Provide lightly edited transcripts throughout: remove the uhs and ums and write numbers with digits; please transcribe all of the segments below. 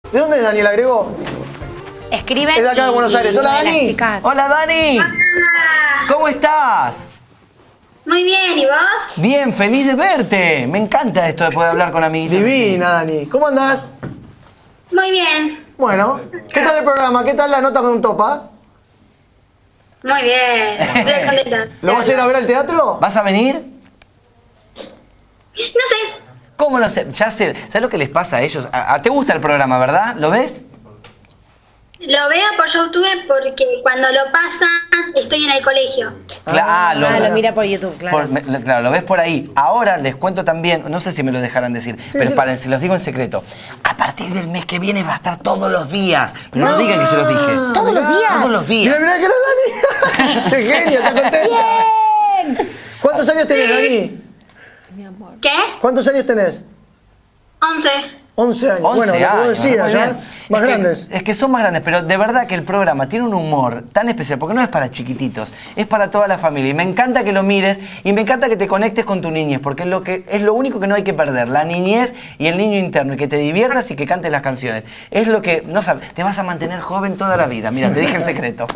¿De dónde es Dani? ¿La agregó? Escriben. Es de acá de Buenos Aires. Hola, Dani. Hola, Dani. Hola. ¿Cómo estás? Muy bien, ¿y vos? Bien, feliz de verte. Me encanta esto de poder hablar con amiguitos. Divina, Dani. ¿Cómo andás? Muy bien. Bueno, ¿qué tal el programa? ¿Qué tal la nota con un topa? Muy bien. Estoy contenta. ¿Lo vas a ir a ver al teatro? ¿Vas a venir? No sé. ¿Cómo no sé? Ya sé. ¿Sabes lo que les pasa a ellos? ¿Te gusta el programa, verdad? ¿Lo ves? Lo veo por YouTube porque cuando lo pasan estoy en el colegio. Lo mira por YouTube, claro. Claro, lo ves por ahí. Ahora les cuento también, no sé si me lo dejarán decir, pero esperen, se los digo en secreto. A partir del mes que viene va a estar todos los días. Pero no digan que se los dije. ¿Todos los días? Todos los días. Mira que era Dani. ¡Qué genio! ¿Estás contenta? ¡Bien! ¿Cuántos años tenés, Dani? ¿Qué? ¿Cuántos años tenés? 11. 11 años. 11 bueno, lo que vos años, decías, muy ya. bien. Más grandes. Es que son más grandes, pero de verdad que el programa tiene un humor tan especial, porque no es para chiquititos, es para toda la familia. Y me encanta que lo mires y me encanta que te conectes con tu niñez, porque es lo único que no hay que perder, la niñez y el niño interno, y que te diviertas y que cantes las canciones. Es lo que, no sabes, te vas a mantener joven toda la vida. Mira, te dije el secreto.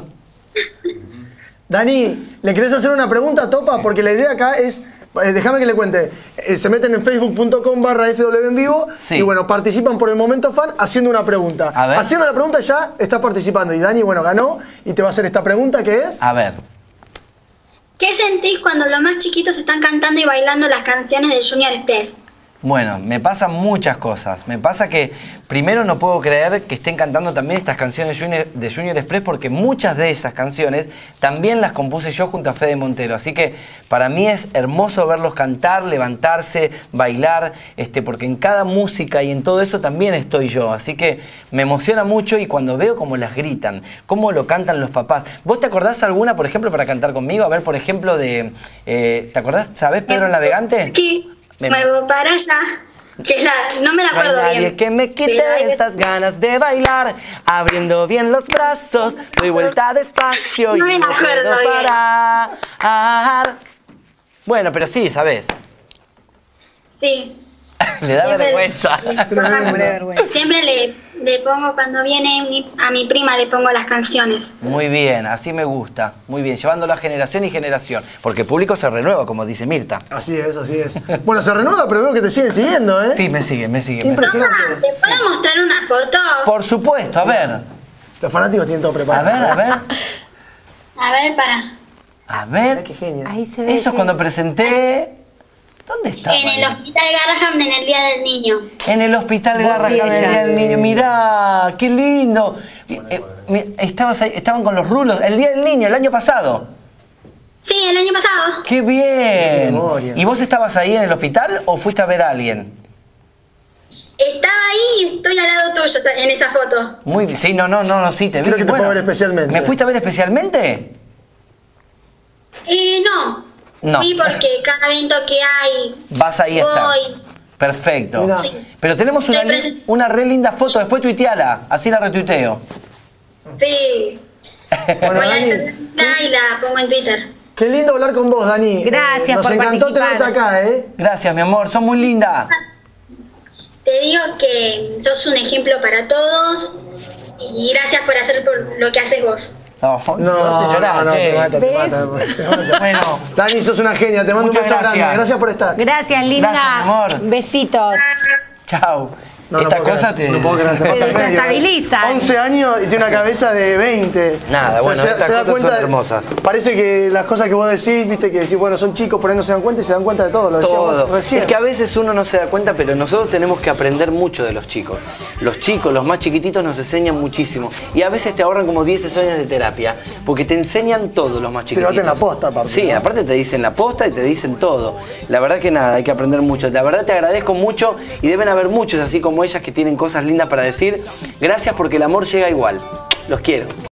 Dani, ¿le querés hacer una pregunta, Topa? Porque la idea acá es... déjame que le cuente. Se meten en facebook.com/FW en vivo sí. Y bueno, participan por el momento fan haciendo una pregunta. A ver. Haciendo la pregunta ya está participando. Y Dani, bueno, ganó y te va a hacer esta pregunta que es... A ver. ¿Qué sentís cuando los más chiquitos están cantando y bailando las canciones de Junior Express? Bueno, me pasan muchas cosas. Me pasa que primero no puedo creer que estén cantando también estas canciones de Junior Express, porque muchas de esas canciones también las compuse yo junto a Fede Montero. Así que para mí es hermoso verlos cantar, levantarse, bailar, porque en cada música y en todo eso también estoy yo. Así que me emociona mucho, y cuando veo cómo las gritan, cómo lo cantan los papás. ¿Vos te acordás alguna, por ejemplo, para cantar conmigo? A ver, por ejemplo, ¿te acordás? ¿Sabés Pedro el Navegante? Aquí, muevo para allá. No me la acuerdo no hay nadie bien. que me quite estas ganas de bailar, abriendo bien los brazos, doy vuelta despacio No y me no acuerdo puedo bien. parar. Bueno, pero sí, ¿sabés? Sí. Le da Siempre- vergüenza. Siempre le pongo, cuando viene a mi prima le pongo las canciones. Muy bien, así me gusta. Muy bien, llevándolo a generación y generación. Porque el público se renueva, como dice Mirta. Así es, así es. Bueno, se renueva, pero veo que te siguen siguiendo, ¿eh? Sí, me sigue. Impresionante. Mamá, ¿te puedo mostrar una foto? Por supuesto, a ver. Los fanáticos tienen todo A preparado. ver, a ver. A ver, para. A ver. Mirá qué genio. Ahí se ve. Eso es cuando presenté... ¿Dónde estaba? En el Hospital Garrahan en el Día del Niño. En el Hospital Vos Garrahan y del ella. Día del Niño. Mirá, qué lindo. Estabas ahí, estaban con los rulos. El Día del Niño, el año pasado. Sí, el año pasado. ¡Qué Qué bien! memoria. ¿Y vos estabas ahí en el hospital o fuiste a ver a alguien? Estaba ahí y estoy al lado tuyo en esa foto. Muy bien. Sí, no, sí, te vi. Creo que te fue a ver especialmente. ¿Me fuiste a ver especialmente? No. No. Sí, porque cada evento que hay. Vas ahí a estar. voy. Perfecto. Mirá. Sí. Pero tenemos una re linda foto. Después tuiteala. Así la retuiteo. Sí. Bueno, Voy a Dani, hacerla y la pongo en Twitter. qué lindo hablar con vos, Dani. Gracias Nos por encantó participar. tenerte acá, ¿eh? Gracias, mi amor. Sos muy linda. Te digo que sos un ejemplo para todos y gracias por hacer por lo que haces vos. No, hace llorar, ¿qué? te mata, te ¿Ves? mata, te mata. Bueno. Dani, sos una genia, te mando un Muchas beso grande. gracias. Gracias por estar. Gracias, linda. Gracias, mi amor. Besitos. Chao. No, no Esta puedo cosa creer, te... no puedo creer, te Te mata al medio. desestabiliza. 11 años y tiene una cabeza de 20. Nada, bueno, estas cosas son hermosas. Parece que las cosas que vos decís, viste, que decís, bueno, son chicos, por ahí no se dan cuenta y se dan cuenta de todo. Lo decíamos Todo. recién. Es que a veces uno no se da cuenta, pero nosotros tenemos que aprender mucho de los chicos. Los chicos, los más chiquititos, nos enseñan muchísimo. Y a veces te ahorran como 10 sesiones de terapia, porque te enseñan todo los más chiquititos. Te baten la posta, aparte, Sí, ¿no? aparte te dicen la posta y te dicen todo. La verdad que nada, hay que aprender mucho. La verdad te agradezco mucho, y deben haber muchos así como ellas que tienen cosas lindas para decir. Gracias, porque el amor llega igual. Los quiero.